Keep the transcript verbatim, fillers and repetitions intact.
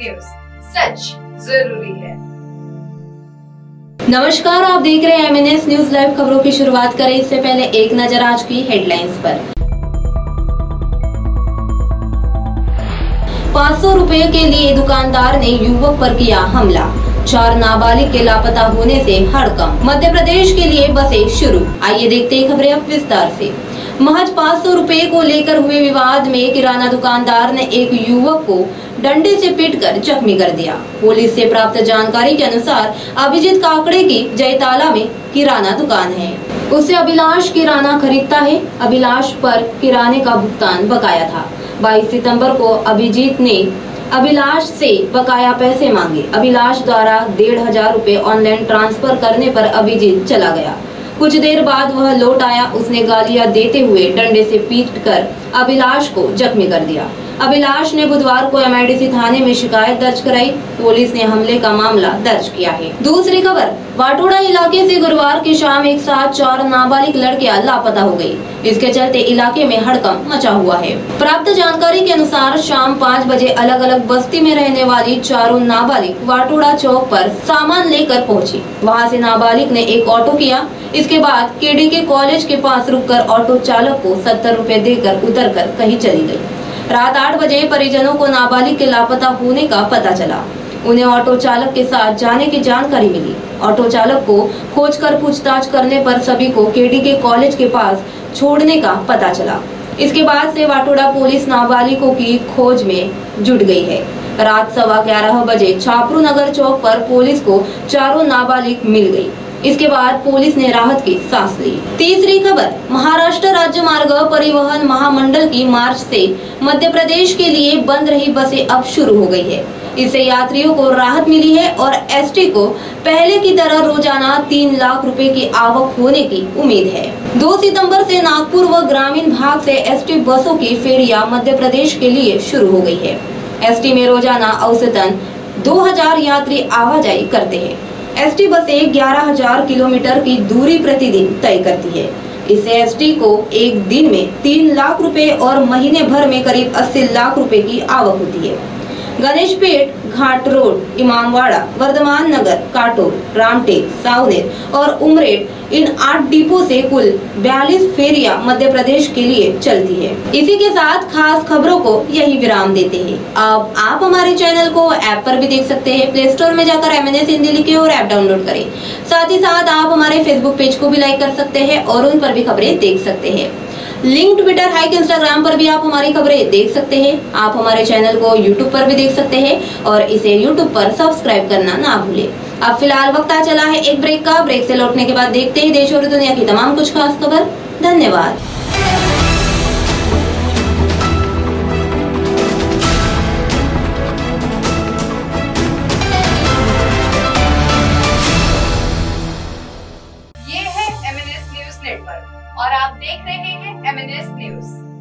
News, सच जरूरी है। नमस्कार, आप देख रहे हैं M N S news live. खबरों की शुरुआत करें इससे पहले एक नजर आज की हेडलाइंस पर। पाँच सौ रुपए के लिए दुकानदार ने युवक पर किया हमला। चार नाबालिग के लापता होने से हड़कंप। मध्य प्रदेश के लिए बसें शुरू। आइए देखते हैं खबरें अब विस्तार से। महज पाँच सौ रुपए को लेकर हुए विवाद में किराना दुकानदार ने एक युवक को डंडे से पीटकर जख्मी कर दिया। पुलिस से प्राप्त जानकारी के अनुसार अभिजीत काकड़े की जयताला में किराना दुकान है। उससे अभिलाष किराना खरीदता है। अभिलाष पर किराने का भुगतान बकाया था। बाईस सितंबर को अभिजीत ने अभिलाष से बकाया पैसे मांगे। अभिलाष द्वारा डेढ़ हजार रुपए ऑनलाइन ट्रांसफर करने पर अभिजीत चला गया। कुछ देर बाद वह लौट आया। उसने गालियां देते हुए डंडे से पीटकर अभिलाष को जख्मी कर दिया। अभिलाष ने बुधवार को एम आई डी सी थाने में शिकायत दर्ज कराई। पुलिस ने हमले का मामला दर्ज किया है। दूसरी खबर, वाटोड़ा इलाके से गुरुवार की शाम एक साथ चार नाबालिग लड़कियां लापता हो गई। इसके चलते इलाके में हड़कंप मचा हुआ है। प्राप्त जानकारी के अनुसार शाम पाँच बजे अलग अलग बस्ती में रहने वाली चारों नाबालिग वाटोड़ा चौक पर सामान लेकर पहुंची। वहां से नाबालिग ने एक ऑटो किया। इसके बाद केडी के कॉलेज के पास रुककर ऑटो चालक को सत्तर रुपए देकर उतरकर कहीं चली गई। रात आठ बजे परिजनों को नाबालिग के लापता होने का पता चला। उन्हें ऑटो चालक के साथ जाने की जानकारी मिली। ऑटो चालक को खोजकर पूछताछ करने पर सभी को केडी के कॉलेज के पास छोड़ने का पता चला। इसके बाद से वाटोड़ा पुलिस नाबालिगों की खोज में जुट गई है। रात सवा ग्यारह बजे छापरू नगर चौक पर पुलिस को चारों नाबालिग मिल गई। इसके बाद पुलिस ने राहत की सांस ली। तीसरी खबर, महाराष्ट्र राज्य मार्ग परिवहन महामंडल की मार्च से मध्य प्रदेश के लिए बंद रही बसें अब शुरू हो गई है। इससे यात्रियों को राहत मिली है और एस टी को पहले की तरह रोजाना तीन लाख रुपए की आवक होने की उम्मीद है। दो सितंबर से नागपुर व ग्रामीण भाग से एस टी बसों की फेरियां मध्य प्रदेश के लिए शुरू हो गई है। एस टी में रोजाना औसतन दो हजार यात्री आवाजाही करते हैं। एस टी बसें ग्यारह हजार किलोमीटर की दूरी प्रतिदिन तय करती है। इससे एस टी को एक दिन में तीन लाख रुपए और महीने भर में करीब अस्सी लाख रुपए की आवक होती है। गणेशपेट, घाट रोड, इमामवाड़ा, वर्धमान नगर, काटोल, रामटेक, सावनेर और उमरेड इन आठ डिपो से कुल बयालीस फेरियां मध्य प्रदेश के लिए चलती है। इसी के साथ खास खबरों को यही विराम देते हैं। अब आप हमारे चैनल को ऐप पर भी देख सकते हैं। प्ले स्टोर में जाकर एम एन एस हिंदी लिखें और ऐप डाउनलोड करें। साथ ही साथ आप हमारे फेसबुक पेज को भी लाइक कर सकते हैं और उन पर भी खबरें देख सकते हैं। लिंक ट्विटर, हाइक, इंस्टाग्राम पर भी आप हमारी खबरें देख सकते हैं। आप हमारे चैनल को यूट्यूब पर भी देख सकते हैं और इसे यूट्यूब पर सब्सक्राइब करना ना भूलें। अब फिलहाल वक्त आ चला है एक ब्रेक का। ब्रेक से लौटने के बाद देखते हैं देश और दुनिया की तमाम कुछ खास खबर। धन्यवाद।